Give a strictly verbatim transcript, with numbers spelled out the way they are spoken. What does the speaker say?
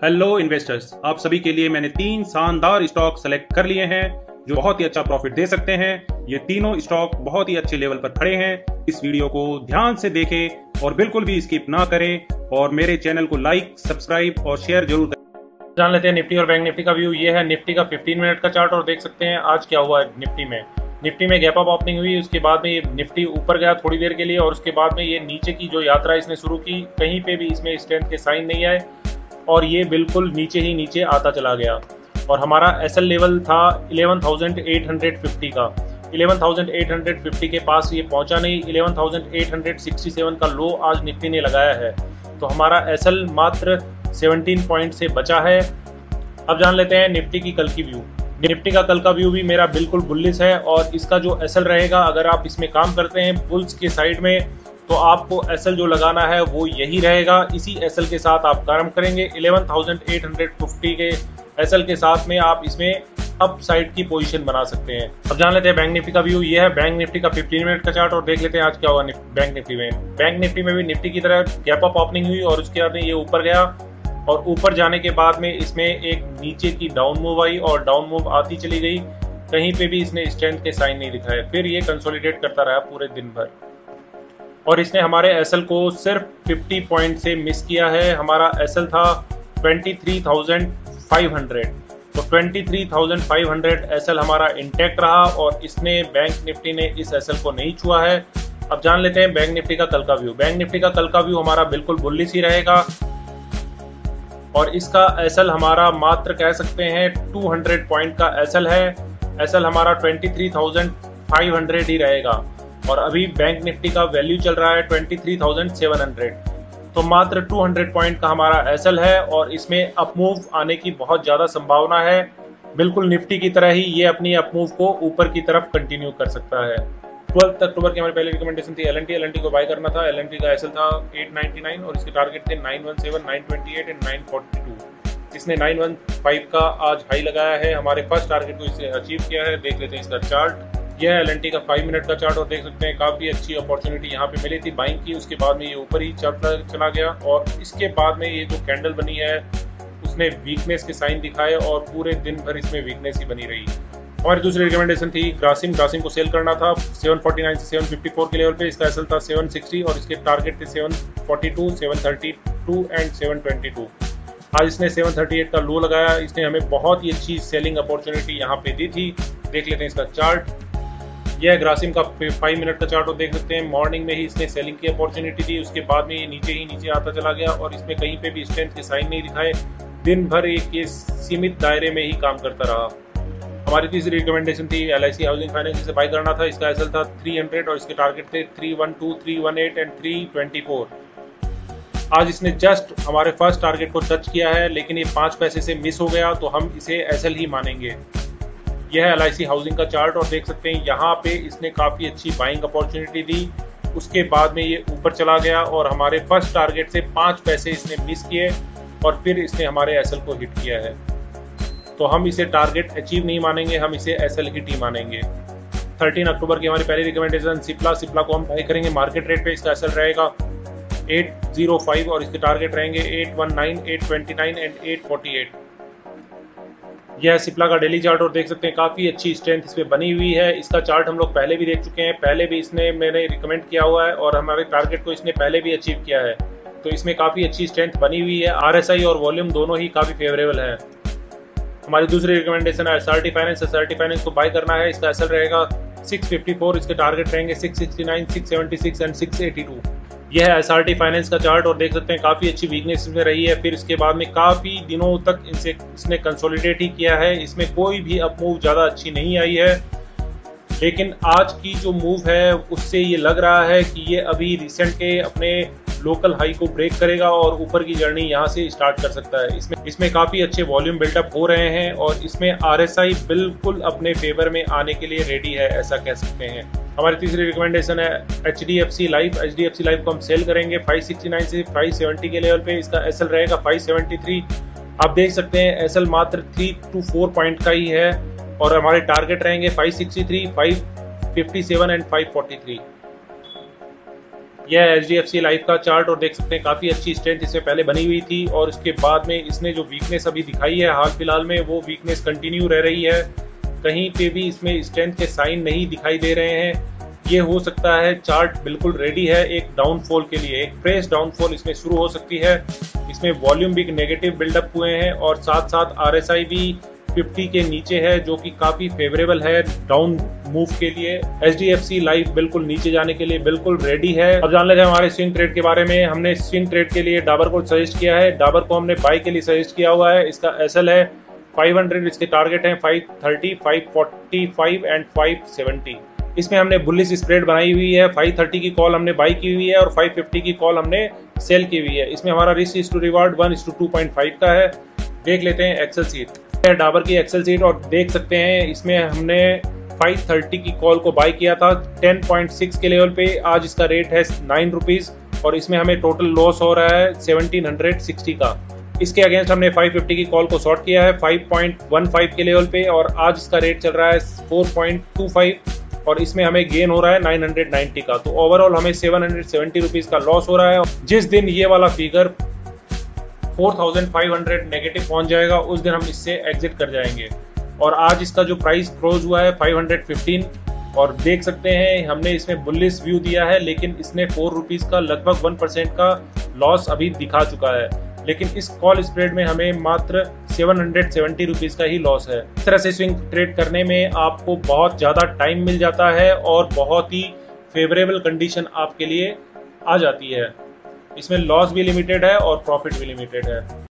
Hello investors, आप सभी के लिए मैंने तीन शानदार स्टॉक सेलेक्ट कर लिए हैं जो बहुत ही अच्छा प्रॉफिट दे सकते हैं। ये तीनों स्टॉक बहुत ही अच्छे लेवल पर खड़े हैं। इस वीडियो को ध्यान से देखें और बिल्कुल भी स्किप ना करें और मेरे चैनल को लाइक, सब्सक्राइब और शेयर जरूर करें। जान लेते हैं निफ्टी और बैंक निफ्टी का व्यू। ये है निफ्टी का पंद्रह मिनट का चार्ट और देख सकते हैं आज क्या हुआ है निफ्टी में। निफ्टी में गैप अप ओपनिंग हुई, उसके बाद में ये निफ्टी ऊपर गया थोड़ी देर के लिए और उसके बाद में ये नीचे की जो यात्रा इसने शुरू की, कहीं पे भी इसमें स्ट्रेंथ के साइन नहीं आए और ये बिल्कुल नीचे ही नीचे आता चला गया। और हमारा एसएल लेवल था ग्यारह हज़ार आठ सौ पचास का। ग्यारह हज़ार आठ सौ पचास के पास ये पहुंचा नहीं। ग्यारह हज़ार आठ सौ सरसठ का लो आज निफ्टी ने लगाया है, तो हमारा एसएल मात्र सत्रह पॉइंट से बचा है। अब जान लेते हैं निफ्टी की कल की व्यू। निफ्टी का कल का व्यू भी मेरा बिल्कुल बुलिश है और इसका जो एसएल रहेगा, अगर आप इसमें काम करते हैं बुल्स के साइड में, तो आपको एसएल जो लगाना है वो यही रहेगा। इसी एसएल के साथ आप काम करेंगे। ग्यारह हज़ार आठ सौ पचास के एसएल के साथ में आप इसमें अप साइड की पोजीशन बना सकते हैं। अब जान लेते हैं बैंक निफ्टी का व्यू। ये है बैंक निफ्टी का पंद्रह मिनट का चार्ट और देख लेते हैं आज क्या हुआ बैंक निफ्टी में। बैंक निफ्टी में भी निफ्टी की तरह गैप अप ओपनिंग हुई और उसके बाद में ये ऊपर गया और ऊपर जाने के बाद में इसमें एक नीचे की डाउन मूव आई और डाउन मूव आती चली गई। कहीं पे भी इसने स्ट्रेंथ के साइन नहीं दिखाए। फिर ये कंसोलिडेट करता रहा पूरे दिन भर और इसने हमारे एसएल को सिर्फ पचास पॉइंट से मिस किया है। हमारा एसएल था तेईस हज़ार पाँच सौ, तो तेईस हज़ार पाँच सौ एसएल हमारा इंटैक्ट रहा और इसने बैंक निफ्टी ने इस एसएल को नहीं छुआ है। अब जान लेते हैं बैंक निफ्टी का कल का व्यू। बैंक निफ्टी का कल का व्यू हमारा बिल्कुल बुलिश ही रहेगा और इसका एसएल हमारा मात्र कह सकते हैं दो सौ पॉइंट का एसएल है। एसएल हमारा तेईस हज़ार पाँच सौ ही रहेगा और अभी बैंक निफ्टी का वैल्यू चल रहा है तेईस हज़ार सात सौ, तो मात्र दो सौ पॉइंट का हमारा एसएल है और इसमें अपमूव आने की बहुत ज्यादा संभावना है। बिल्कुल निफ्टी की तरह ही ये अपनी अपमूव को ऊपर की तरफ कंटिन्यू कर सकता है। बारह अक्टूबर की हमारी पहली रिकमेंडेशन थी L N T. L N T को बाय करना था। एल एन टी का एसएल था आठ सौ निन्यानवे और इसके टारगेट थे नौ सौ सत्रह, नौ सौ अट्ठाईस एंड नौ सौ बयालीस। इसने नौ सौ पंद्रह का आज हाई लगाया है। हमारे फर्स्ट टारगेट को इसने अचीव किया है। देख लेते हैं इसका चार्ट। यह है एल एन टी का पाँच मिनट का चार्ट और देख सकते हैं काफी अच्छी अपॉर्चुनिटी यहाँ पे मिली थी बाइंग की। उसके बाद में ये ऊपर ही चलता चला गया और इसके बाद में ये जो कैंडल बनी है उसने वीकनेस के साइन दिखाए और पूरे दिन भर इसमें वीकनेस ही बनी रही। हमारी दूसरी रिकमेंडेशन थी ग्रासिम। ग्रासिम को सेल करना था सात सौ उनचास से सात सौ चौवन के लेवल पे। इसका एसएल था सात सौ साठ और इसके टारगेट थे सात सौ बयालीस, सात सौ बत्तीस एंड सात सौ बाईस। आज इसने सात सौ अड़तीस का लो लगाया। इसने हमें बहुत ही अच्छी सेलिंग अपॉर्चुनिटी यहाँ पे दी थी। देख लेते हैं इसका चार्ट। यह है ग्रासिम का पाँच मिनट का चार्ट और देख सकते हैं मॉर्निंग में ही इसने सेलिंग की अपॉर्चुनिटी दी। उसके बाद में ये नीचे ही नीचे आता चला गया और इसमें कहीं पे भी स्ट्रेंथ के साइन नहीं दिखाए। दिन भर एक ये सीमित दायरे में ही काम करता रहा। हमारी तीसरी रिकमेंडेशन थी L I C housing finance से बाय करना था। इसका एसएल था तीन सौ और इसके टारगेट थे तीन सौ बारह, तीन सौ अठारह एंड तीन सौ चौबीस। आज इसने जस्ट हमारे फर्स्ट टारगेट को टच किया है लेकिन ये पांच पैसे से मिस हो गया, तो हम इसे एसएल ही मानेंगे। यह है एल आई सी हाउसिंग का चार्ट और देख सकते हैं यहाँ पे इसने काफी अच्छी बाइंग अपॉर्चुनिटी दी। उसके बाद में ये ऊपर चला गया और हमारे फर्स्ट टारगेट से पांच पैसे इसने मिस किए और फिर इसने हमारे एसएल को हिट किया है, तो हम इसे टारगेट अचीव नहीं मानेंगे, हम इसे एसएल हिट ही मानेंगे। तेरह अक्टूबर की हमारी पहली रिकमेंडेशन सिप्ला। सिप्ला को हम बाय करेंगे मार्केट रेट पे। इसका एसएल रहेगा आठ सौ पाँच और इसके टारगेट रहेंगे आठ सौ उन्नीस, आठ सौ उनतीस एंड आठ सौ अड़तालीस। यह है सिप्ला का डेली चार्ट और देख सकते हैं काफी अच्छी स्ट्रेंथ इस पे बनी हुई है। इसका चार्ट हम लोग पहले भी देख चुके हैं, पहले भी इसने मैंने रिकमेंड किया हुआ है और हमारे टारगेट को इसने पहले भी अचीव किया है, तो इसमें काफी अच्छी स्ट्रेंथ बनी हुई है। आरएसआई और वॉल्यूम दोनों ही काफी फेवरेबल है। हमारी दूसरी रिकमेंडेशन है एसआरटी फाइनेंस। एसआरटी फाइनेंस को बाय करना है। इसका एसएल रहेगा छह सौ चौवन, इसके टारगेट रहेंगे छह सौ उनहत्तर, छह सौ छिहत्तर एंड छह सौ बयासी। यह है एसआरटी फाइनेंस का चार्ट और देख सकते हैं काफी अच्छी वीकनेस इसमें रही है। फिर इसके बाद में काफी दिनों तक इनसे इसने कंसोलिडेट ही किया है। इसमें कोई भी अप मूव ज्यादा अच्छी नहीं आई है, लेकिन आज की जो मूव है उससे ये लग रहा है कि ये अभी रिसेंट के अपने लोकल हाई को ब्रेक करेगा और ऊपर की जर्नी यहाँ से स्टार्ट कर सकता है। इसमें इसमें काफी अच्छे वॉल्यूम बिल्डअप हो रहे हैं और इसमें आरएसआई बिल्कुल अपने फेवर में आने के लिए रेडी है, ऐसा कह सकते हैं। हमारी तीसरी रिकमेंडेशन है एचडीएफसी लाइफ। एचडीएफसी लाइफ को हम सेल करेंगे पाँच सौ उनहत्तर से पाँच सौ सत्तर के लेवल पे। इसका एसएल रहेगा पाँच सौ तिहत्तर। आप देख सकते हैं एसएल मात्र तीन टू चार पॉइंट का ही है और हमारे टारगेट रहेंगे पाँच सौ तिरसठ, पाँच सौ सत्तावन एंड पाँच सौ तैंतालीस। यह H D F C life का चार्ट और देख सकते हैं काफ़ी अच्छी स्ट्रेंथ इसमें पहले बनी हुई थी और उसके बाद में इसने जो वीकनेस अभी दिखाई है हाल फिलहाल में वो वीकनेस कंटिन्यू रह रही है। कहीं पे भी इसमें स्ट्रेंथ के साइन नहीं दिखाई दे रहे हैं। ये हो सकता है चार्ट बिल्कुल रेडी है एक डाउनफॉल के लिए, एक फ्रेश डाउनफॉल इसमें शुरू हो सकती है। इसमें वॉल्यूम भी नेगेटिव बिल्डअप हुए हैं और साथ साथ आर एस आई भी फिफ्टी के नीचे है जो कि काफी फेवरेबल है डाउन मूव के लिए। H D F C life बिल्कुल नीचे जाने के लिए बिल्कुल रेडी है। अब जान लेते हैं हमारे स्विंग ट्रेड के बारे में। हमने स्विंग ट्रेड के लिए डाबर को सजेस्ट किया है। डाबर को हमने बाई के लिए सजेस्ट किया हुआ है। इसका एस एल है फाइव हंड्रेड, इसके टारगेट है five thirty, five forty five and five seventy. इसमें हमने बुलिश स्प्रेड बनाई हुई है। फाइव थर्टी की कॉल हमने बाई की हुई है और फाइव फिफ्टी की कॉल हमने सेल की हुई है। इसमें हमारा risk is to reward one is to two point five का है। देख लेते हैं एक्सेल सीट, डाबर की एक्सेल सीट, और देख सकते हैं इसमें हमने फाइव थर्टी की कॉल को बाई किया था टेन पॉइंट सिक्स के लेवल पे। आज इसका रेट है नाइन रुपीज और इसमें हमें टोटल लॉस हो रहा है सेवनटीन हंड्रेड सिक्सटी का। इसके अगेंस्ट हमने फाइव फिफ्टी की कॉल को शॉर्ट किया है फाइव पॉइंट वन फाइव के लेवल पे और आज इसका रेट चल रहा है फोर पॉइंट टू फाइव और इसमें हमें गेन हो रहा है नाइन हंड्रेड नाइंटी का। तो ओवरऑल हमें सेवन हंड्रेड सेवेंटी रुपीस का लॉस हो रहा है। जिस दिन ये वाला figure four thousand five hundred negative पहुंच जाएगा उस दिन हम इससे एग्जिट कर जाएंगे। और आज इसका जो प्राइस क्लोज हुआ है फाइव हंड्रेड फिफ्टीन और देख सकते हैं हमने इसमें बुलिश व्यू दिया है लेकिन इसने फोर रुपीज का लगभग वन परसेंट का लॉस अभी दिखा चुका है। लेकिन इस कॉल स्प्रेड में हमें मात्र सेवन हंड्रेड सेवेंटी रुपीज का ही लॉस है। इस तरह से स्विंग ट्रेड करने में आपको बहुत ज्यादा टाइम मिल जाता है और बहुत ही फेवरेबल कंडीशन आपके लिए आ जाती है। इसमें लॉस भी लिमिटेड है और प्रॉफिट भी लिमिटेड है।